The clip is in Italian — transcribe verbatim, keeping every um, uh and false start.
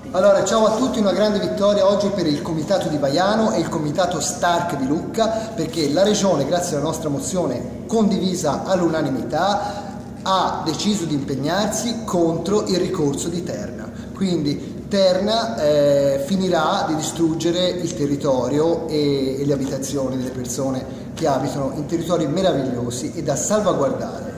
Allora, ciao a tutti, una grande vittoria oggi per il Comitato di Baiano e il Comitato Stark di Lucca, perché la Regione, grazie alla nostra mozione condivisa all'unanimità, ha deciso di impegnarsi contro il ricorso di Terna. Quindi Terna eh, finirà di distruggere il territorio e, e le abitazioni delle persone che abitano in territori meravigliosi e da salvaguardare.